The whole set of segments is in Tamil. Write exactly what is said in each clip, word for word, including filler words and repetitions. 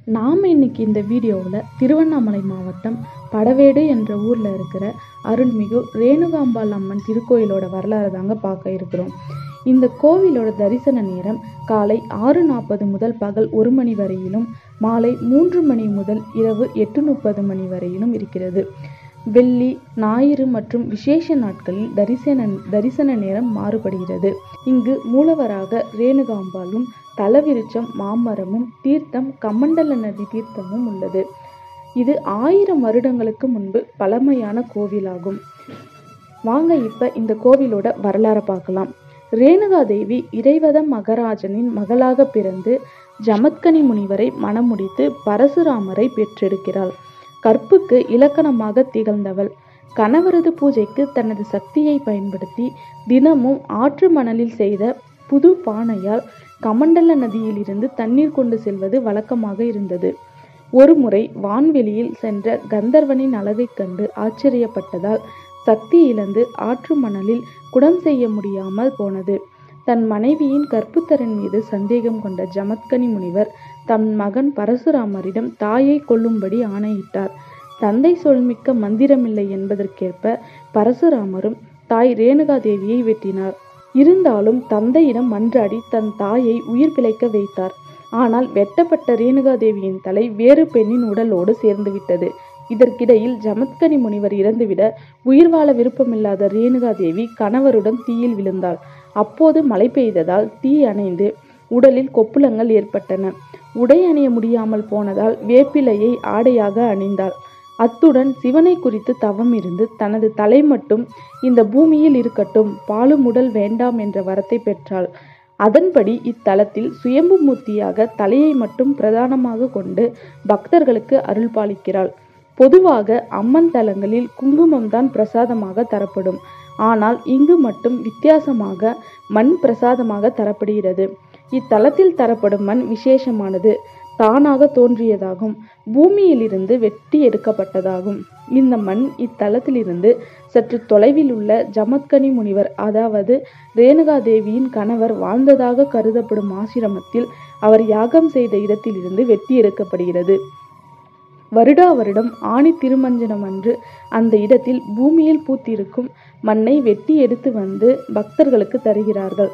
நாம் இன்னைக்கு இந்த வீடியோவில் திருவண்ணாமலை மாவட்டம் படவேடு என்ற ஊரில் இருக்கிற அருள்மிகு ரேணுகாம்பாள் அம்மன் திருக்கோயிலோட வரலாறு தாங்க பார்க்க இருக்கிறோம். இந்த கோவிலோட தரிசன நேரம் காலை ஆறு நாற்பது முதல் பகல் ஒரு மணி வரையிலும், மாலை மூன்று மணி முதல் இரவு எட்டு முப்பது மணி வரையிலும் இருக்கிறது. வெள்ளி, ஞாயிறு மற்றும் விசேஷ நாட்களில் தரிசன தரிசன நேரம் மாறுபடுகிறது. இங்கு மூலவராக ரேணுகாம்பாளும், தலவிருச்சம், மாமரமும், தீர்த்தம் கமண்டல நதி தீர்த்தமும் உள்ளது. இது ஆயிரம் வருடங்களுக்கு முன்பு பழமையான கோவிலாகும். வாங்க இப்ப இந்த கோவிலோட வரலாறை பார்க்கலாம். ரேணுகா தேவி இறைவத மகராஜனின் மகளாக பிறந்து ஜமத்கனி முனிவரை மணமுடித்து பரசுராமரை பெற்றெடுக்கிறாள். கற்புக்கு இலக்கணமாக திகழ்ந்தவள். கணவரது பூஜைக்கு தனது சக்தியை பயன்படுத்தி தினமும் ஆற்று மணலில் செய்த புது பானையால் கமண்டல நதியிலிருந்து தண்ணீர் கொண்டு செல்வது வழக்கமாக இருந்தது. ஒருமுறை வான்வெளியில் சென்ற கந்தர்வனின் அழகை கண்டு ஆச்சரியப்பட்டதால் சக்தி இழந்து ஆற்று மணலில் குடம் செய்ய முடியாமல் போனது. தன் மனைவியின் கற்புத்தரன் மீது சந்தேகம் கொண்ட ஜமத்கனி முனிவர் தன் மகன் பரசுராமரிடம் தாயை கொல்லும்படி ஆணையிட்டார். தந்தை சொல்மிக்க மந்திரமில்லை என்பதற்கேற்ப பரசுராமரும் தாய் ரேணுகா தேவியை வெட்டினார். இருந்தாலும் தந்தையிடம் மன்றாடி தன் தாயை உயிர் பிழைக்க வைத்தார். ஆனால் வெட்டப்பட்ட ரேணுகா தேவியின் தலை வேறு பெண்ணின் உடலோடு சேர்ந்துவிட்டது. இதற்கிடையில் ஜமத்கனி முனிவர் இறந்துவிட உயிர் வாழ விருப்பமில்லாத ரேணுகா தேவி கணவருடன் தீயில் விழுந்தாள். அப்போது மழை பெய்ததால் தீ அணைந்து உடலில் கொப்புளங்கள் ஏற்பட்டன. உடை அணிய முடியாமல் போனதால் வேப்பிலையை ஆடையாக அணிந்தாள். அத்துடன் சிவனை குறித்து தவம் இருந்து தனது தலை மட்டும் இந்த பூமியில் இருக்கட்டும், பாலும் உடல் வேண்டாம் என்ற வரத்தை பெற்றாள். அதன்படி இத்தலத்தில் சுயம்பு மூர்த்தியாக தலையை மட்டும் பிரதானமாக கொண்டு பக்தர்களுக்கு அருள் பாலிக்கிறாள். பொதுவாக அம்மன் தலங்களில் குங்குமம் தான் பிரசாதமாக தரப்படும். ஆனால் இங்கு மட்டும் வித்தியாசமாக மண் பிரசாதமாக தரப்படுகிறது. இத்தலத்தில் தரப்படும் மண் விசேஷமானது. தானாக தோன்றியதாகும். பூமியிலிருந்து வெட்டி எடுக்கப்பட்டதாகும். இந்த மண் இத்தலத்திலிருந்து சற்று தொலைவில் உள்ள ஜமத்கனி முனிவர், அதாவது ரேணுகா தேவியின் கணவர் வாழ்ந்ததாக கருதப்படும் ஆசிரமத்தில் அவர் யாகம் செய்த இடத்திலிருந்து வெட்டி எடுக்கப்படுகிறது. வருடா வருடம் ஆணி திருமஞ்சனம் அன்று அந்த இடத்தில் பூமியில் பூத்திருக்கும் மண்ணை வெட்டி எடுத்து வந்து பக்தர்களுக்கு தருகிறார்கள்.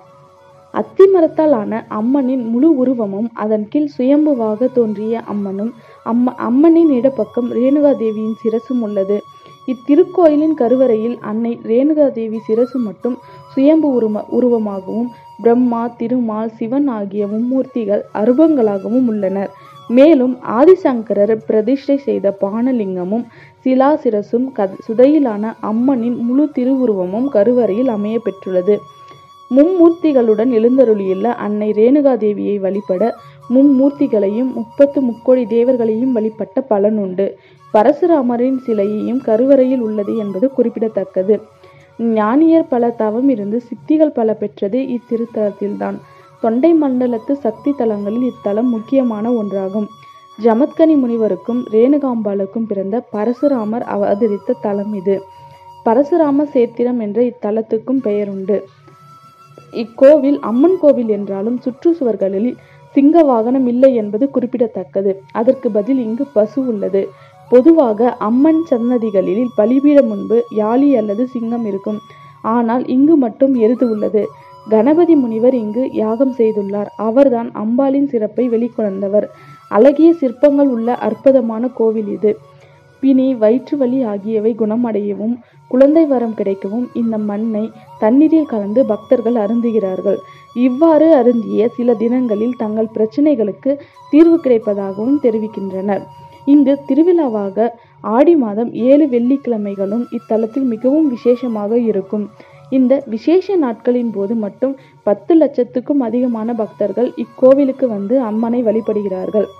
அத்தி மரத்தால் ஆன அம்மனின் முழு உருவமும், அதன் கீழ் சுயம்புவாக தோன்றிய அம்மனும், அம்ம அம்மனின் இடப்பக்கம் ரேணுகா தேவியின் சிரசும் உள்ளது. இத்திருக்கோயிலின் கருவறையில் அன்னை ரேணுகா தேவி சிரசு மட்டும் சுயம்பு உருவ உருவமாகவும் பிரம்மா, திருமால், சிவன் ஆகிய மும்மூர்த்திகள் அருபங்களாகவும் உள்ளனர். மேலும் ஆதிசங்கரர் பிரதிஷ்டை செய்த பானலிங்கமும் சிலாசிரசும் சுதையிலான அம்மனின் முழு திருவுருவமும் கருவறையில் அமைய பெற்றுள்ளது. மும்மூர்த்திகளுடன் எழுந்தருளியுள்ள அன்னை ரேணுகா தேவியை வழிபட மும்மூர்த்திகளையும் முப்பத்து முக்கோடி தேவர்களையும் வழிபட்ட பலனுண்டு. பரசுராமரின் சிலையையும் கருவறையில் உள்ளது என்பது குறிப்பிடத்தக்கது. ஞானியர் பல தவம் இருந்து சித்திகள் பல பெற்றது இத்திருத்தலத்தில்தான். தொண்டை மண்டலத்து சக்தி தலங்களில் இத்தலம் முக்கியமான ஒன்றாகும். ஜமத்கனி முனிவருக்கும் ரேணுகாம்பாளுக்கும் பிறந்த பரசுராமர் அவதரித்த தலம் இது. பரசுராம சேத்திரம் என்ற இத்தலத்துக்கும் பெயருண்டு. இக்கோவில் அம்மன் கோவில் என்றாலும் சுற்றுச்சுவர்களில் சிங்க வாகனம் இல்லை என்பது குறிப்பிடத்தக்கது. அதற்கு பதில் இங்கு பசு உள்ளது. பொதுவாக அம்மன் சன்னதிகளில் பலிபீடம் முன்பு யாளி அல்லது சிங்கம் இருக்கும். ஆனால் இங்கு மட்டும் எருது உள்ளது. கணபதி முனிவர் இங்கு யாகம் செய்துள்ளார். அவர்தான் அம்பாளின் சிறப்பை வெளிக்கொணர்ந்தவர். அழகிய சிற்பங்கள் உள்ள அற்புதமான கோவில் இது. பிணி, வயிற்று வலி ஆகியவை குணமடையவும் குழந்தை வரம் கிடைக்கவும் இந்த மண்ணை தண்ணீரில் கலந்து பக்தர்கள் அருந்துகிறார்கள். இவ்வாறு அருந்திய சில தினங்களில் தங்கள் பிரச்சனைகளுக்கு தீர்வு கிடைப்பதாகவும் தெரிவிக்கின்றனர். இங்கு திருவிழாவாக ஆடி மாதம் ஏழு வெள்ளிக்கிழமைகளும் இத்தலத்தில் மிகவும் விசேஷமாக இருக்கும். இந்த விசேஷ நாட்களின் போது மட்டும் பத்து லட்சத்துக்கும் அதிகமான பக்தர்கள் இக்கோவிலுக்கு வந்து அம்மனை வழிபடுகிறார்கள்.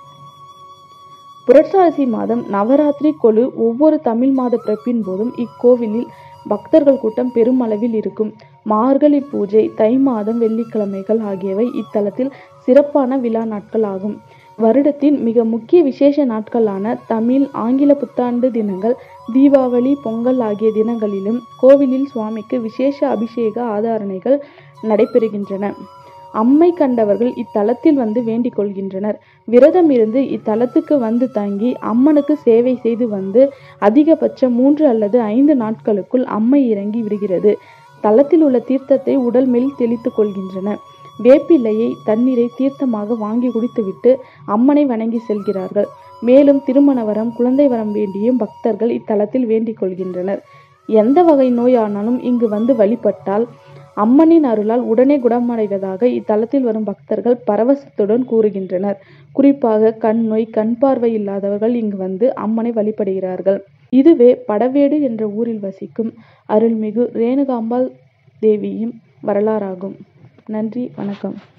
புரட்டாசி மாதம் நவராத்திரி கொலு ஒவ்வொரு தமிழ் மாத பிறப்பின் போதும் இக்கோவிலில் பக்தர்கள் கூட்டம் பெருமளவில் இருக்கும். மார்கழி பூஜை, தை மாதம் வெள்ளிக்கிழமைகள் ஆகியவை இத்தலத்தில் சிறப்பான விழா நாட்கள் ஆகும். வருடத்தின் மிக முக்கிய விசேஷ நாட்களான தமிழ், ஆங்கில புத்தாண்டு தினங்கள், தீபாவளி, பொங்கல் ஆகிய தினங்களிலும் கோவிலில் சுவாமிக்கு விசேஷ அபிஷேக ஆதாரணைகள் நடைபெறுகின்றன. அம்மை கண்டவர்கள் இத்தலத்தில் வந்து வேண்டிக் கொள்கின்றனர். விரதம் இருந்து இத்தலத்துக்கு வந்து தங்கி அம்மனுக்கு சேவை செய்து வந்து அதிகபட்சம் மூன்று அல்லது ஐந்து நாட்களுக்குள் அம்மை இறங்கி விடுகிறது. தலத்தில் உள்ள தீர்த்தத்தை உடல் மேல் தெளித்து கொள்கின்றன. வேப்பிலையை தண்ணீரை தீர்த்தமாக வாங்கி குடித்துவிட்டு அம்மனை வணங்கி செல்கிறார்கள். மேலும் திருமண வரம், குழந்தை வரம் வேண்டியும் பக்தர்கள் இத்தலத்தில் வேண்டிக் கொள்கின்றனர். எந்த வகை நோய் ஆனாலும் இங்கு வந்து வழிபட்டால் அம்மனின் அருளால் உடனே குணமடைவதாக இத்தலத்தில் வரும் பக்தர்கள் பரவசத்துடன் கூறுகின்றனர். குறிப்பாக கண் நோய், கண் பார்வை இல்லாதவர்கள் இங்கு வந்து அம்மனை வழிபடுகிறார்கள். இதுவே படவேடு என்ற ஊரில் வசிக்கும் அருள்மிகு ரேணுகாம்பாள் தேவியின் வரலாறாகும். நன்றி, வணக்கம்.